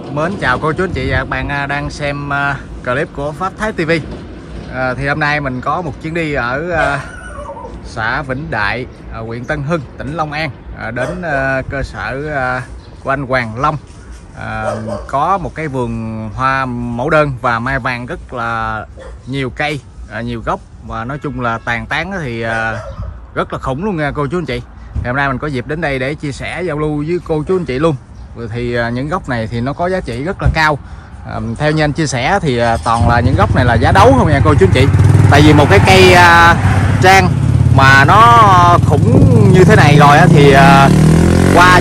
Mến chào cô chú anh chị và các bạn đang xem clip của Pháp Thái TV. Thì hôm nay mình có một chuyến đi ở xã Vĩnh Đại, huyện Tân Hưng, tỉnh Long An, đến cơ sở của anh Hoàng Long. Có một cái vườn hoa mẫu đơn và mai vàng rất là nhiều cây, nhiều gốc, và nói chung là tàn tán thì rất là khủng luôn nha cô chú anh chị. Thì hôm nay mình có dịp đến đây để chia sẻ giao lưu với cô chú anh chị luôn. Thì những gốc này thì nó có giá trị rất là cao. Theo như anh chia sẻ thì toàn là những gốc này là giá đấu không nha cô chú anh chị. Tại vì một cái cây trang mà nó khủng như thế này rồi thì qua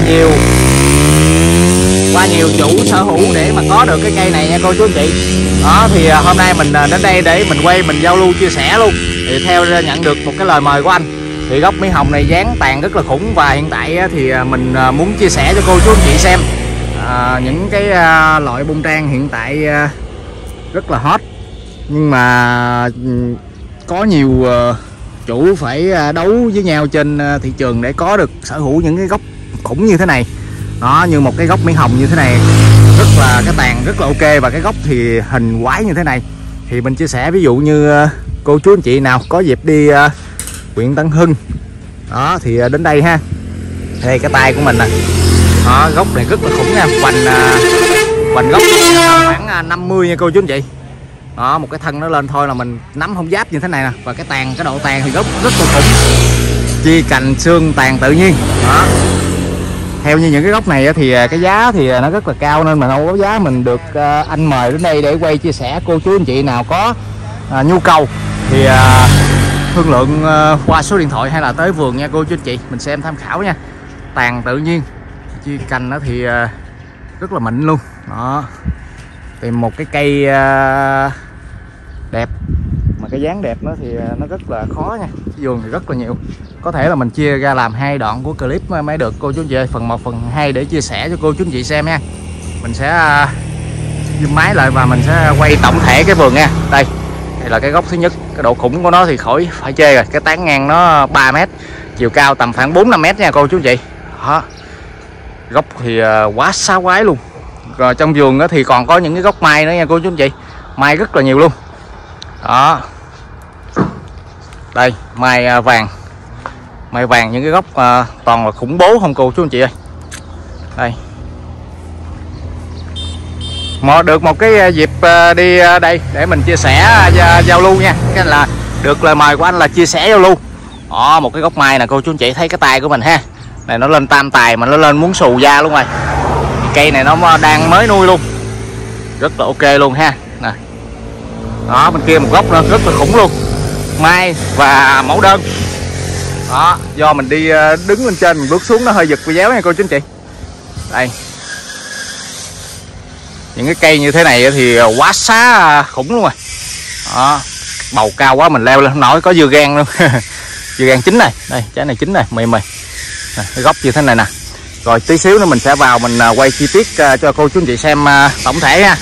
nhiều chủ sở hữu để mà có được cái cây này nha cô chú anh chị. Đó thì hôm nay mình đến đây để mình quay, mình giao lưu chia sẻ luôn. Thì theo nhận được một cái lời mời của anh thì gốc mỹ hồng này dáng tàn rất là khủng, và hiện tại thì mình muốn chia sẻ cho cô chú anh chị xem những cái loại bông trang hiện tại rất là hot, nhưng mà có nhiều chủ phải đấu với nhau trên thị trường để có được sở hữu những cái gốc khủng như thế này. Đó, như một cái gốc mỹ hồng như thế này, rất là cái tàn rất là ok, và cái gốc thì hình quái như thế này. Thì mình chia sẻ ví dụ như cô chú anh chị nào có dịp đi huyện Tân Hưng đó thì đến đây ha. Đây cái tay của mình nè, đó, gốc này rất là khủng nha, hoành gốc khoảng 50 nha cô chú anh chị. Đó, một cái thân nó lên thôi là mình nắm không giáp như thế này nè, và cái độ tàn thì gốc rất là khủng, chi cành xương tàn tự nhiên. Đó, theo như những cái gốc này thì cái giá thì nó rất là cao, nên mình không có giá, mình được anh mời đến đây để quay chia sẻ. Cô chú anh chị nào có nhu cầu thì thương lượng qua số điện thoại hay là tới vườn nha cô chú anh chị, mình xem tham khảo nha. Tàn tự nhiên, chi cành nó thì rất là mịn luôn. Đó, tìm một cái cây đẹp mà cái dáng đẹp nó thì nó rất là khó nha. Vườn thì rất là nhiều, có thể là mình chia ra làm 2 đoạn của clip mới được cô chú anh chị ơi. Phần 1, phần 2 để chia sẻ cho cô chú anh chị xem nha. Mình sẽ zoom máy lại và mình sẽ quay tổng thể cái vườn nha. Đây là cái gốc thứ nhất, cái độ khủng của nó thì khỏi phải chê rồi. Cái tán ngang nó 3 m, chiều cao tầm khoảng 4-5 m nha cô chú anh chị. Đó, gốc thì quá xá quái luôn. Rồi trong vườn thì còn có những cái gốc mai nữa nha cô chú anh chị, mai rất là nhiều luôn. Đó, đây mai vàng, những cái gốc toàn là khủng bố không cô chú anh chị ơi. Đây, được một cái dịp đi đây để mình chia sẻ giao lưu nha. Cái là được lời mời của anh là chia sẻ giao lưu. Đó, một cái gốc mai nè cô chú anh chị, thấy cái tay của mình ha, này nó lên tam tài mà nó lên muốn xù da luôn rồi. Cây này nó đang mới nuôi luôn, rất là ok luôn ha. Nè, đó bên kia một gốc nữa rất là khủng luôn, mai và mẫu đơn. Đó, do mình đi đứng lên trên mình bước xuống nó hơi giật véo nha cô chú anh chị. Đây, những cái cây như thế này thì quá xá khủng luôn rồi. Đó, bầu cao quá mình leo lên không nổi, có dưa gan luôn. Dưa gan chín này, đây trái này chín này, mềm này, cái gốc như thế này nè. Rồi tí xíu nữa mình sẽ vào mình quay chi tiết cho cô chú anh chị xem tổng thể ha.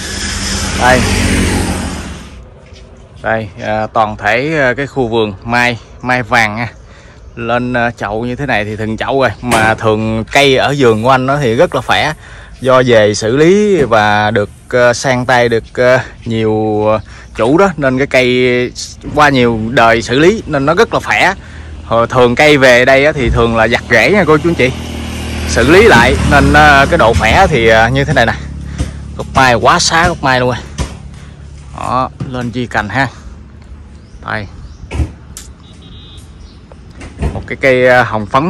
Đây, toàn thể cái khu vườn mai vàng nha. Lên chậu như thế này thì từng chậu rồi, mà thường cây ở vườn của anh nó thì rất là khỏe, do về xử lý và được sang tay được nhiều chủ đó, nên cái cây qua nhiều đời xử lý nên nó rất là khỏe. Thường cây về đây thì thường là giặt rễ nha cô chú anh chị, xử lý lại nên cái độ khỏe thì như thế này nè. Gốc mai quá xá gốc mai luôn rồi. Đó, lên chi cành ha. Đây, một cái cây hồng phấn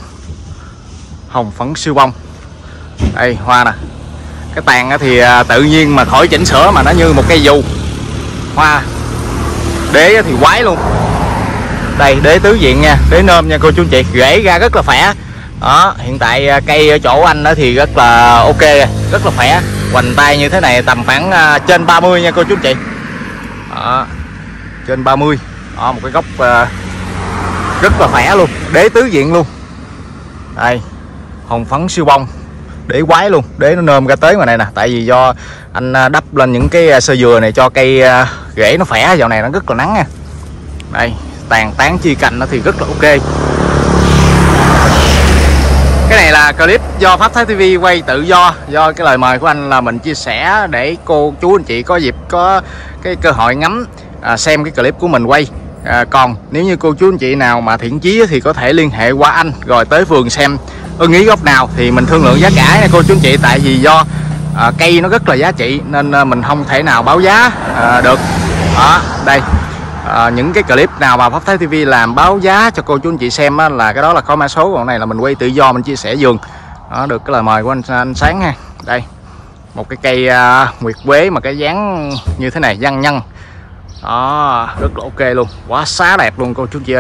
siêu bông, đây hoa nè. Cái tàn thì tự nhiên mà khỏi chỉnh sửa mà nó như một cây dù. Hoa đế thì quái luôn. Đây đế tứ diện nha, đế nôm nha cô chú anh chị, rễ ra rất là khỏe. Đó, hiện tại cây ở chỗ anh đó thì rất là ok, rất là khỏe. Hoành tay như thế này tầm khoảng trên 30 nha cô chú anh chị. Đó, trên 30. Đó, một cái gốc rất là khỏe luôn, đế tứ diện luôn. Đây, hồng phấn siêu bông, đế quái luôn, đế nó nôm ra tới ngoài này nè. Tại vì do anh đắp lên những cái sơ dừa này cho cây rễ nó khỏe, dạo này nó rất là nắng nha. Đây, tàn tán chi cành nó thì rất là ok. Cái này là clip do Pháp Thái TV quay tự do cái lời mời của anh là mình chia sẻ để cô chú anh chị có dịp có cái cơ hội ngắm xem cái clip của mình quay. Còn nếu như cô chú anh chị nào mà thiện chí thì có thể liên hệ qua anh rồi tới vườn xem ưng ý gốc nào thì mình thương lượng giá cả nha cô chú anh chị. Tại vì do cây nó rất là giá trị nên mình không thể nào báo giá được. Đó, đây những cái clip nào mà Pháp Thái TV làm báo giá cho cô chú anh chị xem á, là cái đó là có mã số, còn này là mình quay tự do, mình chia sẻ vườn. Đó, được cái lời mời của anh Sáng ha. Đây một cái cây nguyệt quế mà cái dáng như thế này, văn nhân. Đó, rất là ok luôn, quá xá đẹp luôn cô chú anh chị ơi.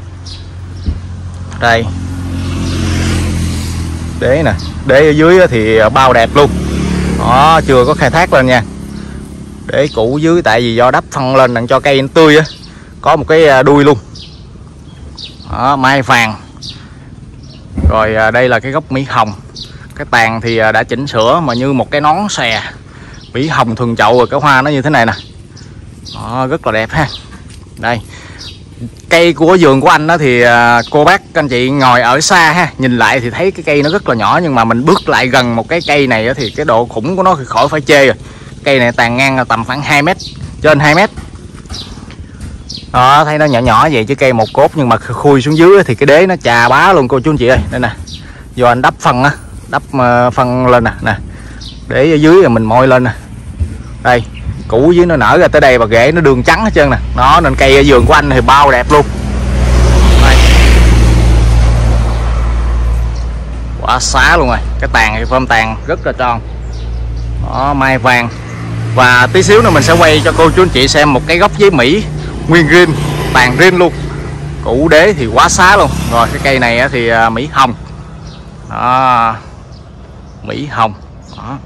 Đây đế nè, đế ở dưới thì bao đẹp luôn. Đó, chưa có khai thác lên nha. Để cũ dưới tại vì do đắp phân lên đặng cho cây nó tươi á, có một cái đuôi luôn. Đó, mai vàng. Rồi đây là cái gốc mỹ hồng, cái tàn thì đã chỉnh sửa mà như một cái nón xòe. Mỹ hồng thường chậu rồi cái hoa nó như thế này nè. Đó, rất là đẹp ha. Đây cây của vườn của anh đó thì cô bác các anh chị ngồi ở xa ha, nhìn lại thì thấy cái cây nó rất là nhỏ, nhưng mà mình bước lại gần một cái cây này thì cái độ khủng của nó thì khỏi phải chê rồi. Cây này tàn ngang là tầm khoảng 2 mét, trên 2 mét. Đó, thấy nó nhỏ nhỏ vậy chứ cây một cốt, nhưng mà khui xuống dưới thì cái đế nó chà bá luôn cô chú anh chị ơi. Đây nè, do anh đắp phân á, đắp phân lên nè, để ở dưới rồi mình môi lên nè. Đây củ dưới nó nở ra tới đây và rễ nó đường trắng hết trơn nè. Đó, nên cây ở vườn của anh thì bao đẹp luôn. Đây, quá xá luôn rồi. Cái tàn thì phơm tàn rất là tròn. Đó, mai vàng. Và tí xíu nữa mình sẽ quay cho cô chú anh chị xem một cái gốc giấy Mỹ nguyên rin, tàn rin luôn, củ đế thì quá xá luôn. Rồi cái cây này thì mỹ hồng. Đó, mỹ hồng. Đó,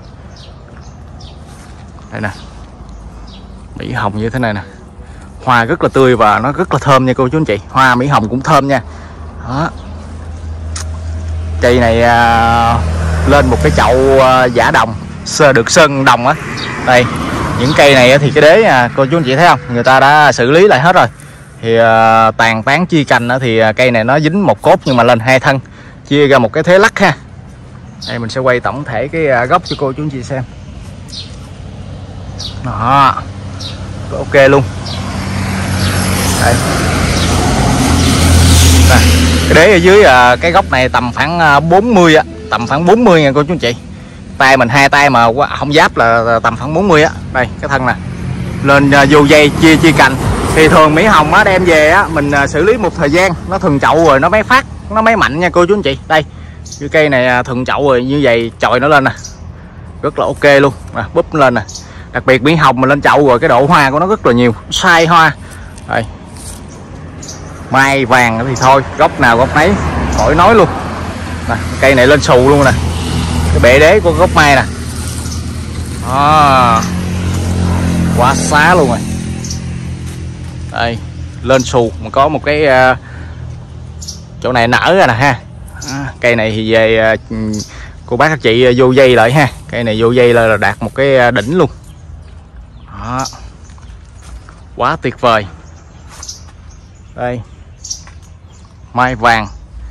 đây nè, mỹ hồng như thế này nè, hoa rất là tươi và nó rất là thơm nha cô chú anh chị. Hoa mỹ hồng cũng thơm nha. Đó, cây này lên một cái chậu giả đồng, được sơn đồng á. Đây những cây này thì cái đế cô chú anh chị thấy không, người ta đã xử lý lại hết rồi. Thì tàn tán chia cành thì cây này nó dính một cốt nhưng mà lên 2 thân, chia ra một cái thế lắc ha. Đây mình sẽ quay tổng thể cái gốc cho cô chú anh chị xem. Đó, ok luôn. Đây nè, cái đế ở dưới cái gốc này tầm khoảng 40 á, tầm khoảng 40 nha cô chú anh chị. Tay mình hai tay mà không giáp là tầm khoảng 40 á. Đây cái thân nè, lên vô dây chia cành. Thì thường mỹ hồng á đem về á mình xử lý một thời gian nó thường chậu rồi nó mới phát, nó mới mạnh nha cô chú anh chị. Đây cái cây này thường chậu rồi như vậy chồi nó lên nè, rất là ok luôn nè, búp lên nè. Đặc biệt mỹ hồng mà lên chậu rồi cái độ hoa của nó rất là nhiều, sai hoa. Đây mai vàng thì thôi, gốc nào gốc nấy khỏi nói luôn nè. Cây này lên xù luôn nè, cái bệ đế của gốc mai nè. Đó, quá xá luôn rồi. Đây lên xù mà có một cái chỗ này nở ra nè ha. Cây này thì về cô bác các chị vô dây lại ha. Cây này vô dây là đạt một cái đỉnh luôn. Đó, quá tuyệt vời. Đây mai vàng.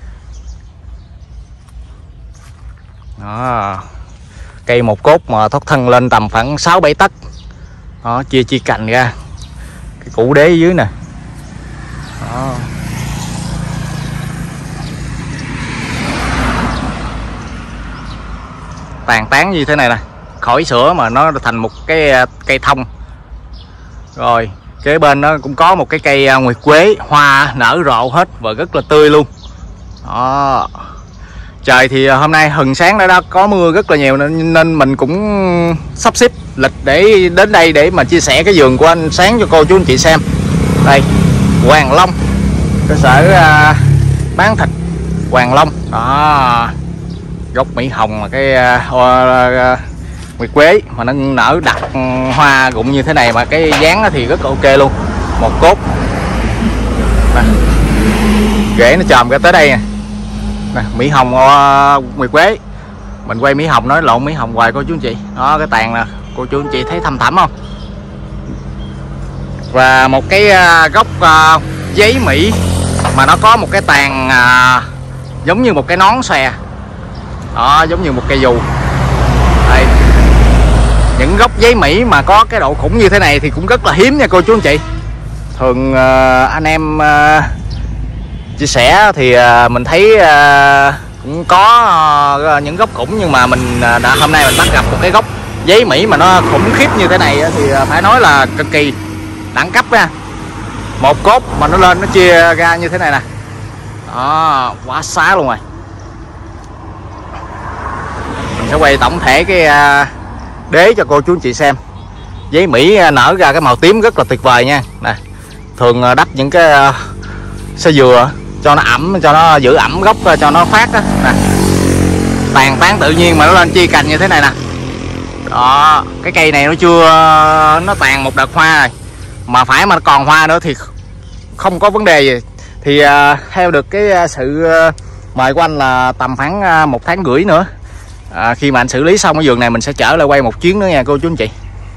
Đó, cây một cốt mà thoát thân lên tầm khoảng 6-7 tấc. Đó, chia cành ra, cái củ đế dưới nè. Đó, tàn tán như thế này nè, khỏi sữa mà nó thành một cái cây thông. Rồi kế bên nó cũng có một cái cây nguyệt quế, hoa nở rộ hết và rất là tươi luôn. Đó, trời thì hôm nay hừng sáng đã có mưa rất là nhiều nên mình cũng sắp xếp lịch để đến đây để mà chia sẻ cái vườn của anh Sáng cho cô chú anh chị xem. Đây Hoàng Long, cơ sở bán thịt Hoàng Long. Đó, gốc mỹ hồng mà cái nguyệt quế mà nó nở đặt hoa rụng như thế này mà cái dáng thì rất là ok luôn. Một cốt nè, rễ nó chòm ra tới đây nè. Nè, mỹ hồng nguyệt quế, mình quay mỹ hồng nói lộn mỹ hồng hoài cô chú anh chị. Đó, cái tàn nè cô chú anh chị thấy thâm thẳm không. Và một cái gốc giấy Mỹ mà nó có một cái tàn giống như một cái nón xòe. đó, giống như một cây dù. Đây, những gốc giấy Mỹ mà có cái độ khủng như thế này thì cũng rất là hiếm nha cô chú anh chị. Thường anh em chia sẻ thì mình thấy cũng có những gốc khủng, nhưng mà mình hôm nay mình bắt gặp một cái gốc giấy Mỹ mà nó khủng khiếp như thế này thì phải nói là cực kỳ đẳng cấp nha. Một cốt mà nó lên nó chia ra như thế này nè, đó, quá xá luôn rồi. Mình sẽ quay tổng thể cái đế cho cô chú anh chị xem. Giấy Mỹ nở ra cái màu tím rất là tuyệt vời nha. Nè, thường đắp những cái xe dừa cho nó ẩm, cho nó giữ ẩm gốc, cho nó phát á. Nè, tàn tán tự nhiên mà nó lên chia cành như thế này nè. Đó, cái cây này nó chưa, nó tàn một đợt hoa rồi, mà phải mà còn hoa nữa thì không có vấn đề gì. Thì theo được cái sự mời của anh là tầm khoảng 1 tháng rưỡi nữa, khi mà anh xử lý xong cái vườn này mình sẽ trở lại quay một chuyến nữa nha cô chú anh chị.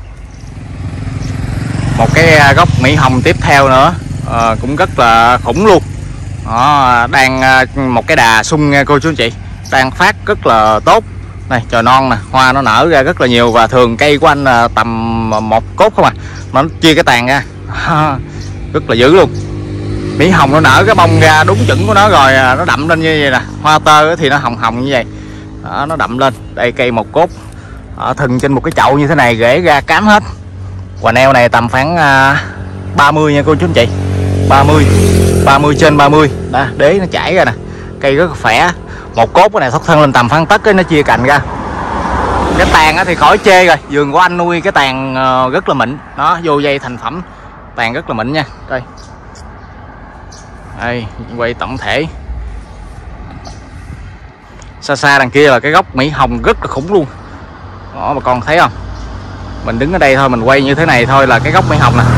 Một cái gốc Mỹ Hồng tiếp theo nữa cũng rất là khủng luôn. Đó, đang một cái đà sung nha cô chú anh chị, đang phát rất là tốt. Này, trời non nè, hoa nó nở ra rất là nhiều, và thường cây của anh tầm 1 cốt không à, mà nó chia cái tàn ra rất là dữ luôn. Mỹ Hồng nó nở cái bông ra đúng chuẩn của nó rồi, nó đậm lên như vậy nè. Hoa tơ thì nó hồng hồng như vậy đó, nó đậm lên. Đây cây 1 cốt thừng trên một cái chậu như thế này, rễ ra cám hết. Quả neo này tầm khoảng 30 nha cô chú anh chị, 30 trên 30 đó, đế nó chảy ra nè, cây rất là khỏe. 1 cốt cái này thoát thân lên tầm phán tất, cái nó chia cành ra. Cái tàn thì khỏi chê rồi, vườn của anh nuôi cái tàn rất là mịn đó, vô dây thành phẩm, tàn rất là mịn nha. Đây quay tổng thể. Xa xa đằng kia là cái gốc Mỹ Hồng rất là khủng luôn đó, bà con thấy không? Mình đứng ở đây thôi, mình quay như thế này thôi là cái gốc Mỹ Hồng nè.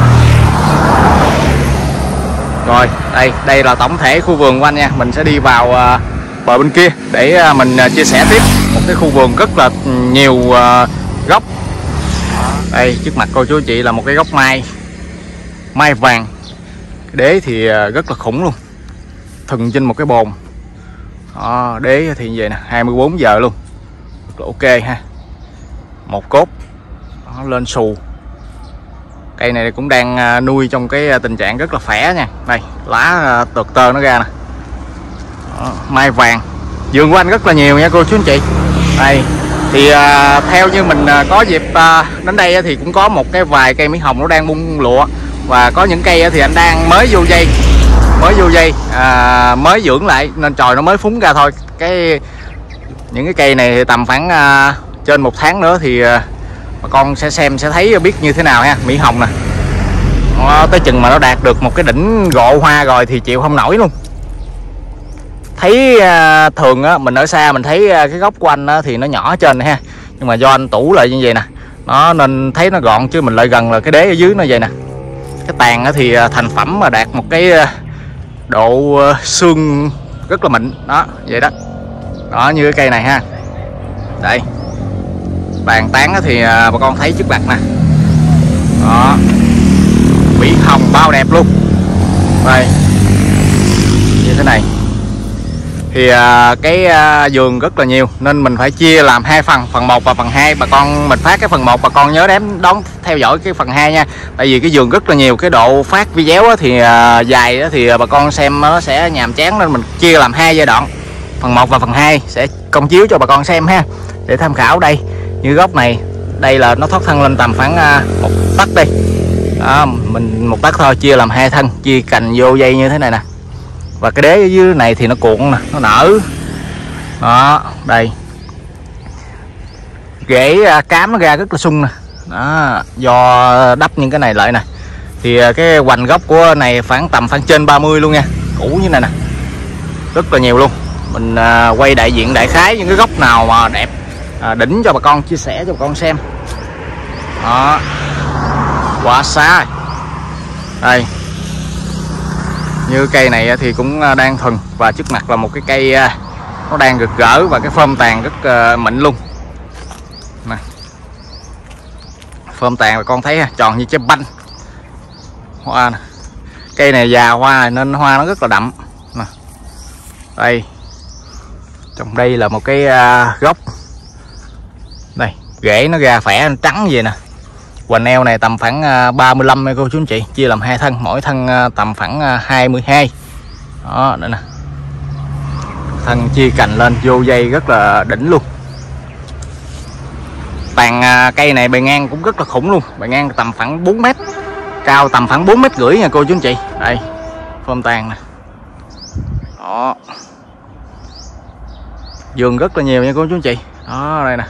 Rồi đây là tổng thể khu vườn của anh nha. Mình sẽ đi vào bờ bên kia để mình chia sẻ tiếp một cái khu vườn rất là nhiều gốc. Đây trước mặt cô chú chị là một cái gốc mai vàng, đế thì rất là khủng luôn, thừng trên một cái bồn đó, đế thì như vậy nè, 24 giờ luôn, rất là ok ha. 1 cốt đó, lên xù. Cây này cũng đang nuôi trong cái tình trạng rất là khỏe nha. Đây lá tược tơ nó ra nè đó, mai vàng. Vườn của anh rất là nhiều nha cô chú anh chị. Đây thì theo như mình có dịp đến đây thì cũng có một cái vài cây Mỹ Hồng nó đang bung lụa, và có những cây thì anh đang mới vô dây, mới dưỡng lại nên trồi nó mới phúng ra thôi. Những cái cây này thì tầm khoảng trên 1 tháng nữa thì bà con sẽ xem sẽ thấy biết như thế nào ha. Mỹ Hồng nè, tới chừng mà nó đạt được một cái đỉnh gộ hoa rồi thì chịu không nổi luôn. Thấy thường á, mình ở xa mình thấy cái gốc của anh á, thì nó nhỏ trên này ha, nhưng mà do anh tủ lại như vậy nè, nó nên thấy nó gọn, chứ mình lại gần là cái đế ở dưới nó vậy nè. Cái tàn á, thì thành phẩm mà đạt một cái độ xương rất là mịn đó, vậy đó. Đó như cái cây này ha. Đây bàn tán thì bà con thấy trước mặt nè, đó, Mỹ Hồng bao đẹp luôn. Đây như thế này thì cái vườn rất là nhiều nên mình phải chia làm 2 phần, phần 1 và phần 2. Bà con mình phát cái phần 1, bà con nhớ đón theo dõi cái phần 2 nha, tại vì cái vườn rất là nhiều, cái độ phát video thì dài thì bà con xem nó sẽ nhàm chán, nên mình chia làm 2 giai đoạn, phần 1 và phần 2 sẽ công chiếu cho bà con xem ha, để tham khảo. Đây như gốc này, đây là nó thoát thân lên tầm khoảng 1 tấc đi đó, mình 1 tấc thôi, chia làm 2 thân, chia cành vô dây như thế này nè. Và cái đế ở dưới này thì nó cuộn nè, nó nở đó. Đây rễ cám nó ra rất là sung nè đó, do đắp những cái này lại nè. Thì cái hoành gốc của này tầm khoảng trên 30 luôn nha, cũ như này nè, rất là nhiều luôn. Mình quay đại diện đại khái những cái gốc nào mà đẹp đỉnh cho bà con, chia sẻ cho bà con xem đó, quá xá. Đây như cây này thì cũng đang thuần, và trước mặt là một cái cây nó đang rực rỡ và cái phơm tàn rất mịn luôn nè. Phơm tàn bà con thấy tròn như trái banh hoa nè. Cây này già hoa nên hoa nó rất là đậm nè. Đây Trong đây là một cái gốc đây, rễ nó ra khỏe trắng vậy nè. Hoành eo này tầm khoảng 35 cô chú anh chị, chia làm 2 thân, mỗi thân tầm khoảng 22. Đó, nữa nè. Thân chia cành lên vô dây rất là đỉnh luôn. Tàn cây này bề ngang cũng rất là khủng luôn, bề ngang tầm khoảng 4 mét, cao tầm khoảng 4,5 mét nha cô chú anh chị. Đây, phơm tàn nè. Đó. Vườn rất là nhiều nha cô chú anh chị. Đó, đây nè.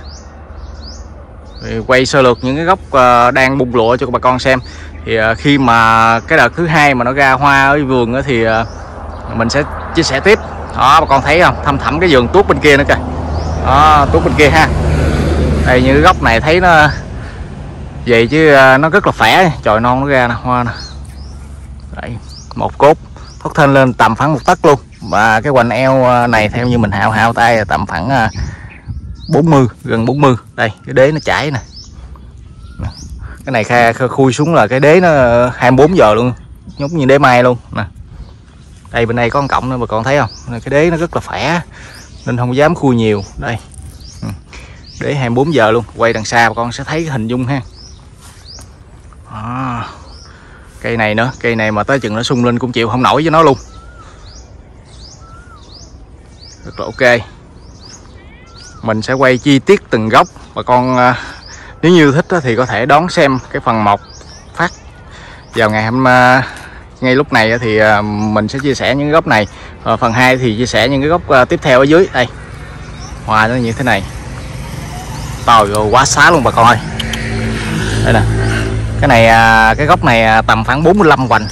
Quay sơ lược những cái gốc đang bung lụa cho bà con xem. Thì khi mà cái đợt thứ hai mà nó ra hoa ở vườn thì mình sẽ chia sẻ tiếp. Đó, bà con thấy không, thăm thẳm cái vườn tuốt bên kia nữa kìa. Đó, tuốt bên kia ha. Đây, như cái gốc này thấy nó vậy chứ nó rất là khỏe, chồi non nó ra nè, hoa nè. Đấy, một cốt thoát thân lên tầm khoảng 1 tấc luôn. Và cái hoành eo này theo như mình hao tay là tầm khoảng 40, gần 40. Đây, cái đế nó chảy nè. Cái này khui xuống là cái đế nó 24 giờ luôn, giống như đế mai luôn nè. Đây bên đây có con cọng nữa bà con thấy không? Cái đế nó rất là khỏe nên không dám khui nhiều. Đây. Đế 24 giờ luôn. Quay đằng xa bà con sẽ thấy cái hình dung ha. Cây này nữa, cây này mà tới chừng nó sung lên cũng chịu không nổi với nó luôn. Rất là ok. Mình sẽ quay chi tiết từng gốc. Bà con nếu như thích thì có thể đón xem cái phần 1 phát vào ngay lúc này thì mình sẽ chia sẻ những gốc này. Phần 2 thì chia sẻ những cái gốc tiếp theo ở dưới. Đây, hoa nó như thế này, to rồi, quá xá luôn bà con ơi. Đây nè, cái này cái gốc này tầm khoảng 45 hoành.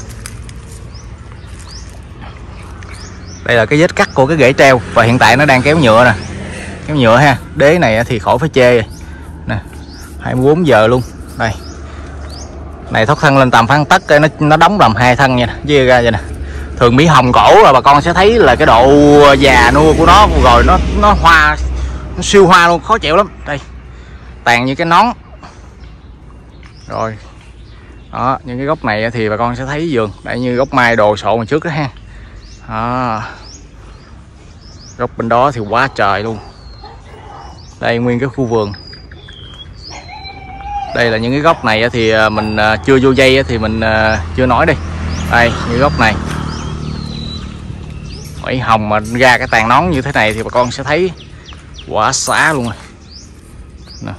Đây là cái vết cắt của cái rễ treo và hiện tại nó đang kéo nhựa nè, kéo nhựa ha. Đế này thì khỏi phải chê rồi nè, 24 giờ luôn. Đây, này thoát thân lên tầm khoảng tấc, nó đóng làm 2 thân nha, chia ra vậy nè. Thường mỹ hồng cổ là bà con sẽ thấy là cái độ già nua của nó rồi nó hoa, nó siêu hoa luôn, khó chịu lắm. Đây, tàn như cái nón rồi. Đó, những cái gốc này thì bà con sẽ thấy vườn đây như gốc mai đồ sộ hồi trước đó ha. Đó. Gốc bên đó thì quá trời luôn. Đây nguyên cái khu vườn. Đây là những cái gốc này thì mình chưa vô dây thì mình chưa nói đi. Đây, như gốc này mỹ hồng mà ra cái tàn nón như thế này thì bà con sẽ thấy quả xá luôn rồi nè.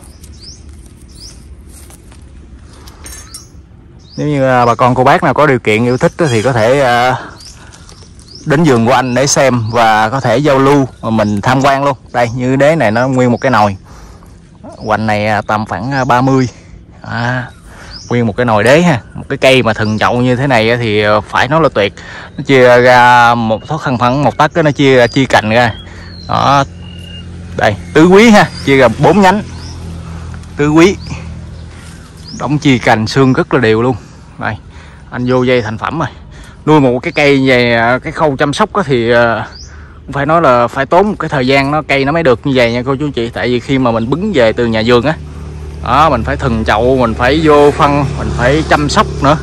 Nếu như bà con cô bác nào có điều kiện yêu thích thì có thể đến vườn của anh để xem và có thể giao lưu mà mình tham quan luôn. Đây, như đế này nó nguyên một cái nồi, hoành này tầm khoảng 30. Nguyên một cái nồi đế ha. Một cái cây mà thần chậu như thế này thì phải nói là tuyệt. Nó chia ra một thoát thân khoảng 1 tấc, nó chia cành ra. Đó. Đây, tứ quý ha, chia ra 4 nhánh. Tứ quý. Đóng chia cành xương rất là đều luôn. Đây, anh vô dây thành phẩm rồi. Nuôi một cái cây về cái khâu chăm sóc thì phải nói là phải tốn một cái thời gian cây nó mới được như vậy nha cô chú chị. Tại vì khi mà mình bứng về từ nhà vườn đó, mình phải thừng chậu, mình phải vô phân, mình phải chăm sóc nữa.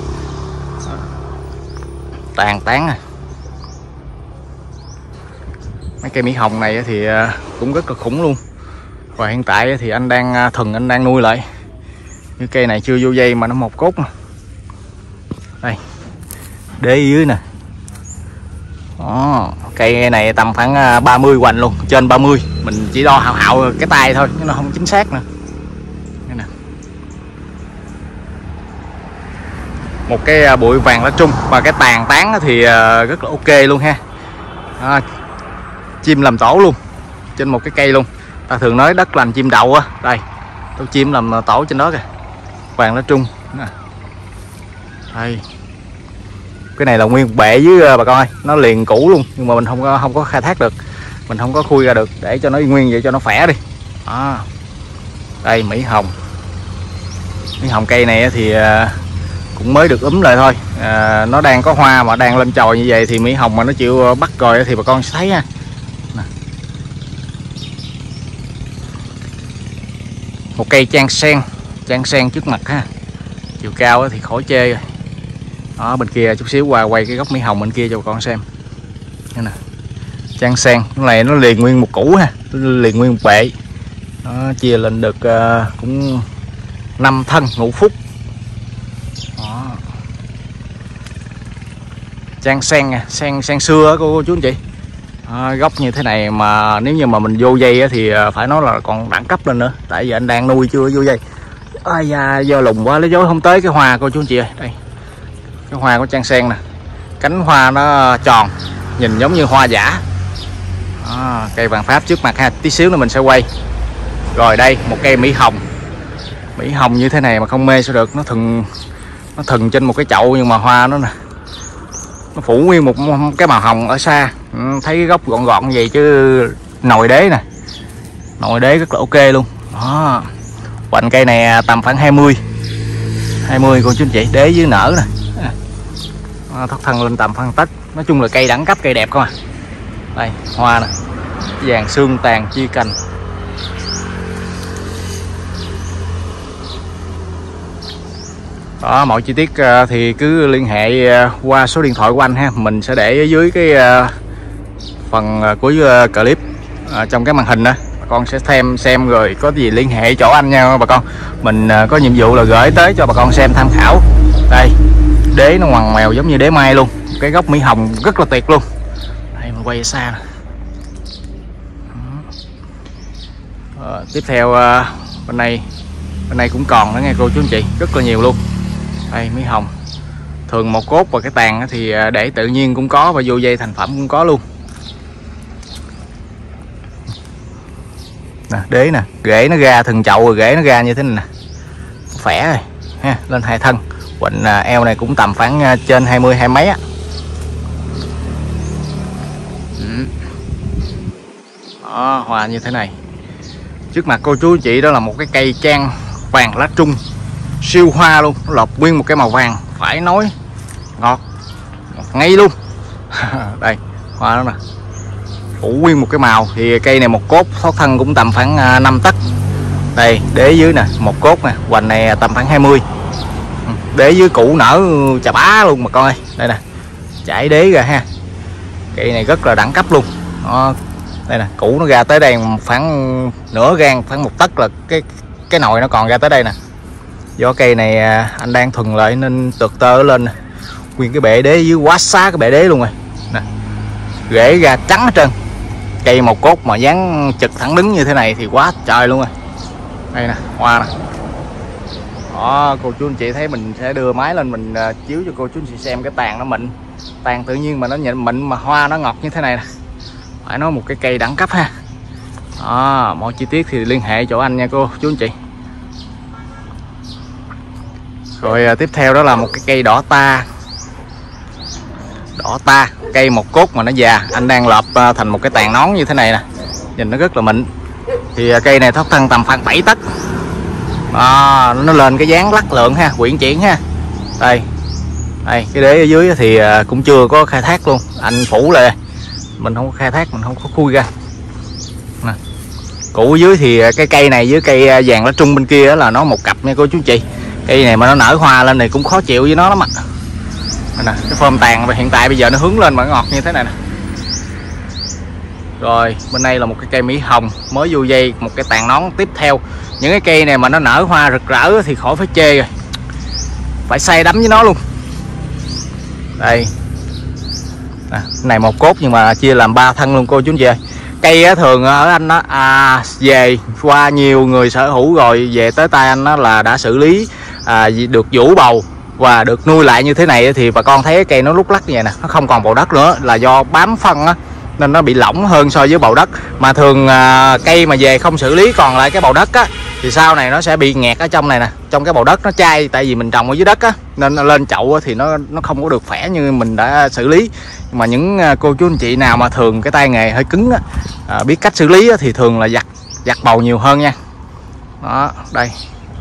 Tàn tán mấy cây mỹ hồng này thì cũng rất là khủng luôn. Và hiện tại thì anh đang nuôi lại. Như cây này chưa vô dây mà nó một cốt nè. Đây, đế dưới nè. Đó, cây này tầm khoảng 30 hoành luôn, trên 30. Mình chỉ đo hạo cái tay thôi, nó không chính xác nữa. Đây nè. Một cái bụi vàng lá trung và cái tàn tán thì rất là ok luôn ha. Chim làm tổ luôn trên một cái cây luôn. Ta thường nói đất lành chim đậu á. Đây, tôi chim làm tổ trên đó kìa. Vàng lá trung nè. Đây, cái này là nguyên bệ với bà con ơi, nó liền cũ luôn nhưng mà mình không có khai thác được, mình không có khui ra được để cho nó nguyên vậy cho nó khỏe đi. Đây mỹ hồng cây này thì cũng mới được lại thôi. Nó đang có hoa mà đang lên chồi như vậy thì mỹ hồng mà nó chịu bắt rồi thì bà con sẽ thấy ha. Một cây trang sen trước mặt ha, chiều cao thì khỏi chê rồi. Đó, bên kia chút xíu qua quay cái gốc mỹ hồng bên kia cho bà con xem. Đây nè. Trang sen cái này nó liền nguyên một củ ha, liền nguyên một bệ. Đó, chia lên được cũng 5 thân ngũ phúc. Đó. Trang sen nha, sen xưa cô chú anh chị. Gốc như thế này mà nếu như mà mình vô dây thì phải nói là còn đẳng cấp lên nữa, tại vì anh đang nuôi chưa vô dây. Ai da, do lùng quá lấy dối không tới cái hoa cô chú anh chị ơi. Đây cái hoa của trang sen nè, cánh hoa nó tròn nhìn giống như hoa giả. Cây vàng Pháp trước mặt ha, tí xíu nữa mình sẽ quay. Rồi đây một cây mỹ hồng. Mỹ hồng như thế này mà không mê sao được, nó thừng trên một cái chậu nhưng mà hoa nó nè, nó phủ nguyên một cái màu hồng ở xa. Thấy cái gốc gọn gọn vậy chứ nồi đế nè, nồi đế rất là ok luôn. Đó. Hoành cây này tầm khoảng 20 cô chú anh chị, đế với nở nè. Thoát thân lên tầm phân tách. Nói chung là cây đẳng cấp, cây đẹp không à. Đây hoa nè, vàng xương tàn chia cành. Đó, mọi chi tiết thì cứ liên hệ qua số điện thoại của anh ha, mình sẽ để ở dưới cái phần của clip trong cái màn hình đó. Bà con sẽ xem rồi có gì liên hệ chỗ anh nha bà con. Mình có nhiệm vụ là gửi tới cho bà con xem tham khảo. Đây đế nó ngoằn ngoèo giống như đế mai luôn, cái gốc mỹ hồng rất là tuyệt luôn. Đây mình quay xa nè. Tiếp theo bên này cũng còn nữa nghe cô chú anh chị, rất là nhiều luôn. Đây mỹ hồng thường một cốt và cái tàn thì để tự nhiên cũng có, và vô dây thành phẩm cũng có luôn. Nè, đế nè, rễ nó ra từng chậu rồi, rễ nó ra như thế này nè, khỏe rồi ha, lên 2 thân. Hoành eo này cũng tầm khoảng trên 20 mấy á. Đó, hoa như thế này. Trước mặt cô chú chị đó là một cái cây trang vàng lá trung siêu hoa luôn, nó lọt nguyên một cái màu vàng, phải nói ngọt ngay luôn. Đây hoa đó nè, phủ nguyên một cái màu. Thì cây này một cốt thoát thân cũng tầm khoảng 5 tấc. Đây đế dưới nè, một cốt nè, hoành này tầm khoảng 20. Đế dưới củ nở chà bá luôn mà con ơi. Đây nè, chảy đế ra ha, cây này rất là đẳng cấp luôn. Đó. Đây nè, củ nó ra tới đây khoảng nửa gang, khoảng 1 tấc là cái nồi nó còn ra tới đây nè. Do cây này anh đang thuần lại nên tược tơ lên nè. Nguyên cái bệ đế dưới quá xá cái bệ đế luôn rồi nè, rễ ra trắng hết trơn. Cây một cốt mà dáng trực thẳng đứng như thế này thì quá trời luôn rồi. Đây nè, hoa nè. Đó, cô chú anh chị thấy mình sẽ đưa máy lên mình chiếu cho cô chú anh chị xem cái tàn nó mịn, tàn tự nhiên mà nó mịn mà hoa nó ngọt như thế này nè, phải nói một cái cây đẳng cấp ha. Đó, mọi chi tiết thì liên hệ chỗ anh nha cô chú anh chị. Rồi tiếp theo đó là một cái cây đỏ ta. Đỏ ta, cây một cốt mà nó già, anh đang lợp thành một cái tàn nón như thế này nè, nhìn nó rất là mịn. Thì cây này thoát thân tầm khoảng 7 tấc. Nó lên cái dáng lắc lượng ha, quyển chuyển ha. Đây cái đế ở dưới thì cũng chưa có khai thác luôn, anh phủ lại, mình không có khai thác, mình không có khui ra nè. Củ ở dưới thì cái cây này với cây vàng lá trung bên kia là nó một cặp nha cô chú chị. Cây này mà nó nở hoa lên này cũng khó chịu với nó lắm ạ. Nè, cái phơm tàn hiện tại bây giờ nó hướng lên mà ngọt như thế này nè. Rồi bên đây là một cái cây mỹ hồng mới vô dây, một cái tàn nón tiếp theo. Những cái cây này mà nó nở hoa rực rỡ thì khỏi phải chê rồi, phải say đắm với nó luôn. Đây này một cốt nhưng mà chia làm 3 thân luôn cô chú anh chị ơi. Cây thường ở anh đó về qua nhiều người sở hữu rồi, về tới tay anh đó là đã xử lý được vũ bầu và được nuôi lại như thế này. Thì bà con thấy cái cây nó lúc lắc như vậy nè, nó không còn bầu đất nữa, là do bám phân á, nên nó bị lỏng hơn so với bầu đất. Mà thường cây mà về không xử lý còn lại cái bầu đất á, thì sau này nó sẽ bị nghẹt ở trong này nè, trong cái bầu đất nó chai, tại vì mình trồng ở dưới đất á, nên lên chậu á, thì nó không có được khỏe như mình đã xử lý. Nhưng mà những cô chú anh chị nào mà thường cái tay nghề hơi cứng á, biết cách xử lý á, thì thường là giặt bầu nhiều hơn nha. Đó, đây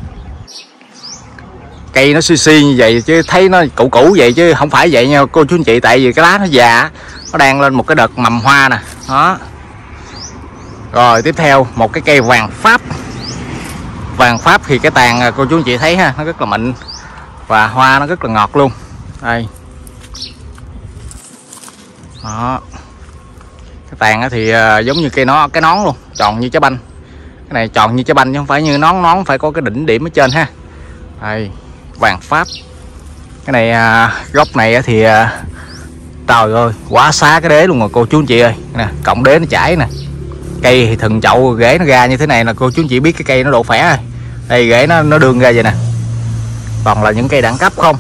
cây nó xi như vậy chứ thấy nó cũ vậy chứ không phải vậy nha cô chú anh chị, tại vì cái lá nó già, nó đang lên một cái đợt mầm hoa nè. Đó. Rồi tiếp theo một cái cây vàng Pháp. Vàng Pháp thì cái tàn cô chú anh chị thấy ha, nó rất là mịn và hoa nó rất là ngọt luôn. Đây. Đó. Cái Tàn thì giống như cái nón luôn, tròn như trái banh. Cái này tròn như trái banh chứ không phải như nón phải có cái đỉnh điểm ở trên ha. Đây, vàng Pháp. Cái này gốc này thì trời ơi quá xá cái đế luôn rồi cô chú anh chị ơi. Nè, cọng đế nó chảy nè. Cây thì thần chậu rễ nó ra như thế này là cô chú anh chị biết cái cây nó độ khỏe rồi. Đây rễ nó đương ra vậy nè. Toàn là những cây đẳng cấp không.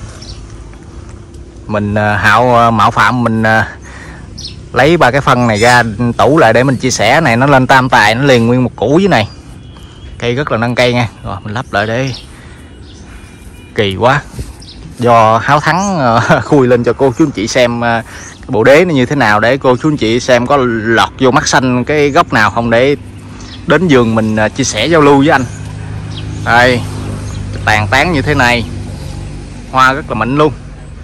Mình mạo phạm mình lấy 3 cái phân này ra tủ lại để mình chia sẻ. Này nó lên tam tài, nó liền nguyên một củ dưới này. Cây rất là nâng cây nha. Rồi mình lắp lại để kỳ quá. Do háo thắng khui lên cho cô chú anh chị xem cái bộ đế nó như thế nào, để cô chú anh chị xem có lọt vô mắt xanh cái gốc nào không, để đến vườn mình chia sẻ giao lưu với anh. Đây, tàn tán như thế này, hoa rất là mịn luôn.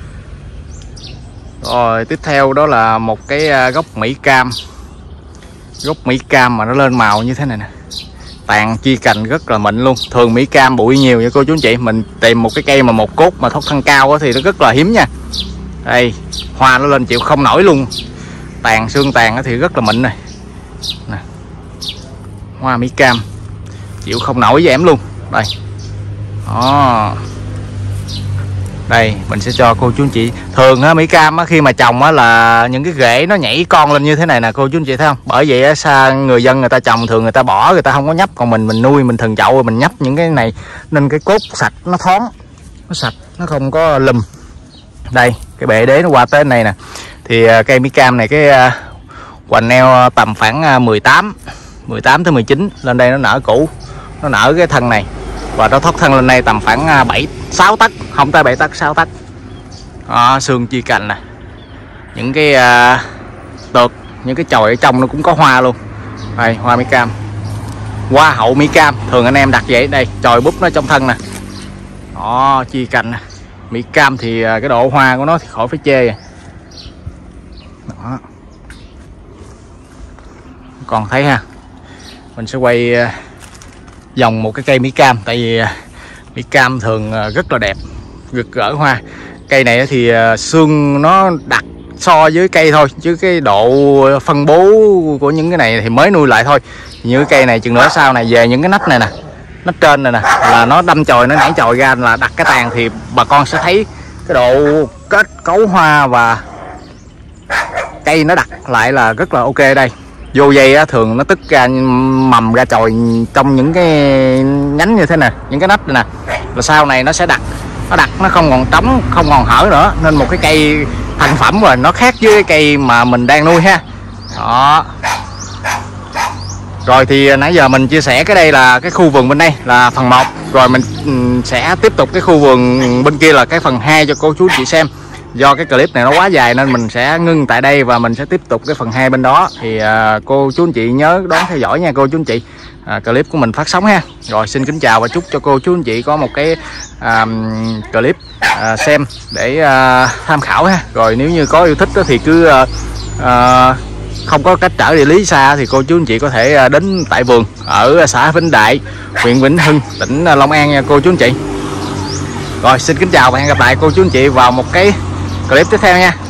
Rồi tiếp theo đó là một cái gốc Mỹ Cam. Gốc Mỹ Cam mà nó lên màu như thế này nè, tàn chia cành rất là mịn luôn. Thường Mỹ Cam bụi nhiều nha cô chú anh chị, mình tìm một cái cây mà một cốt mà thoát thân cao thì nó rất là hiếm nha. Đây, hoa nó lên chịu không nổi luôn. Tàn xương tàn thì rất là mịn này nè. Hoa Mỹ Cam chịu không nổi với em luôn. Đây đó. Đây mình sẽ cho cô chú anh chị. Thường á, Mỹ Cam á, khi mà trồng á, là những cái rễ nó nhảy con lên như thế này nè cô chú anh chị thấy không. Bởi vậy á, xa người dân người ta trồng thường người ta bỏ, người ta không có nhấp. Còn mình nuôi mình thần chậu mình nhấp những cái này, nên cái cốt sạch nó thoáng, nó sạch, nó không có lùm. Đây cái bệ đế nó qua tới này nè. Thì cây Mỹ Cam này cái hoành neo tầm khoảng 18 tới 19 lên đây nó nở củ, nó nở cái thân này và nó thoát thân lên đây tầm khoảng 7-6 tấc, không tới 7 tấc, 6 tấc. Xương chia cành nè, những cái tược, những cái chồi ở trong nó cũng có hoa luôn. Đây hoa Mỹ Cam, hoa hậu Mỹ Cam thường anh em đặt vậy. Đây chồi búp nó trong thân nè, đó chia cành nè. Mỹ Cam thì cái độ hoa của nó thì khỏi phải chê. Đó. Còn thấy ha, mình sẽ quay dòng một cái cây Mỹ Cam. Tại vì Mỹ Cam thường rất là đẹp, rực rỡ hoa. Cây này thì xương nó đặc so với cây thôi, chứ cái độ phân bố của những cái này thì mới nuôi lại thôi. Như cây này chừng nữa sau này về những cái nách này nè, nách trên này nè, là nó đâm chồi, nó nảy chồi ra là đặt cái tàn, thì bà con sẽ thấy cái độ kết cấu hoa và cây nó đặt lại là rất là ok. Đây vô dây á, thường nó tức ra mầm ra chồi trong những cái nhánh như thế này, những cái nách này nè, là sau này nó sẽ đặt, nó không còn trống, không còn hở nữa. Nên một cái cây thành phẩm rồi, nó khác với cái cây mà mình đang nuôi ha. Đó. Rồi thì nãy giờ mình chia sẻ cái đây là cái khu vườn bên đây là phần 1. Rồi mình sẽ tiếp tục cái khu vườn bên kia là cái phần 2 cho cô chú chị xem. Do cái clip này nó quá dài nên mình sẽ ngưng tại đây và mình sẽ tiếp tục cái phần 2 bên đó. Thì cô chú anh chị nhớ đón theo dõi nha cô chú anh chị. Clip của mình phát sóng ha. Rồi xin kính chào và chúc cho cô chú anh chị có một cái clip xem để tham khảo ha. Rồi nếu như có yêu thích thì cứ không có cách trở địa lý xa thì cô chú anh chị có thể đến tại vườn ở xã Vĩnh Đại, huyện Vĩnh Hưng, tỉnh Long An nha cô chú anh chị. Rồi xin kính chào và hẹn gặp lại cô chú anh chị vào một cái clip tiếp theo nha.